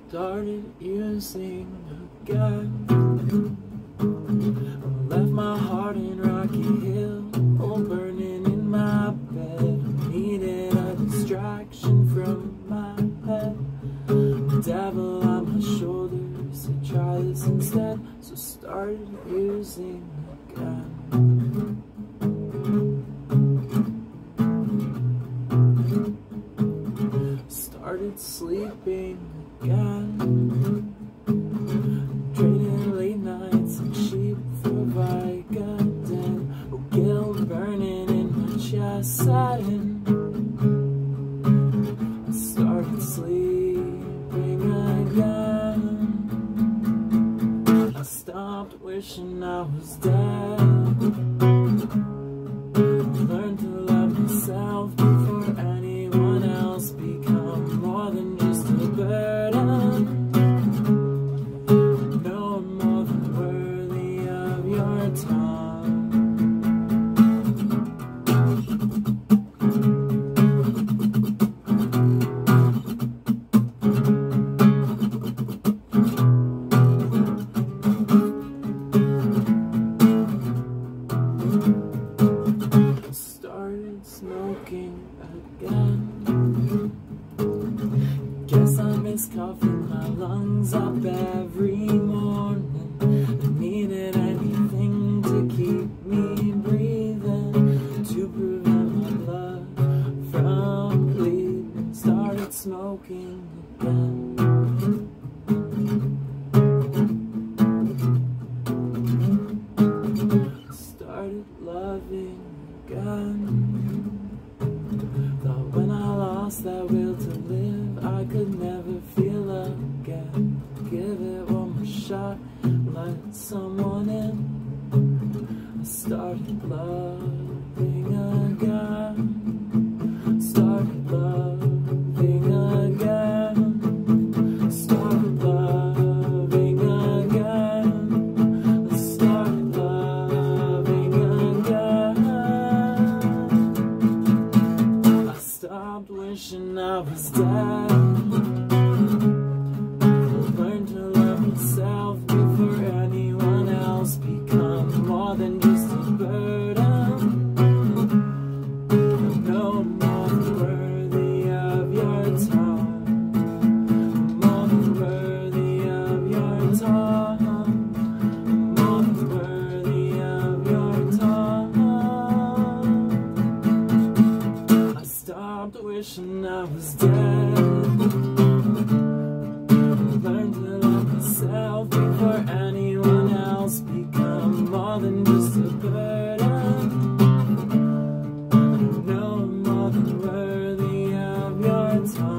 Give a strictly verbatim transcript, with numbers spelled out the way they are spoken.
started using again. Left my heart in Rocky Hill, all burning in my bed. Needed a distraction from my head. The devil on my shoulders said try this instead, so started using again. Started sleeping again, trading late nights and cheap for Vicodin. Oh, guilt burning in my chest sat in. I started sleeping again. I stopped wishing I was dead. Learned to love myself before anyone else. Become more than just a burden. No, I'm more than worthy of your time. Started smoking again. Guess I miss coughing my lungs up every morning. I needed anything to keep me breathing, to prevent my blood from bleeding. Started smoking again. Started loving again. Thought when I lost that will to live, I could never feel again. Give it one more shot, let someone in. I started loving again. Started loving again. Started loving again. I started loving again. I stopped wishing I was dead. Learn to love myself before anyone else. Become more than just a burden. No, I'm more than worthy of your time. More than worthy of your time. More than worthy of your time. I stopped wishing I was dead. Learn to love myself before anyone else. Become more than just a burden. No, I'm more than worthy of your time.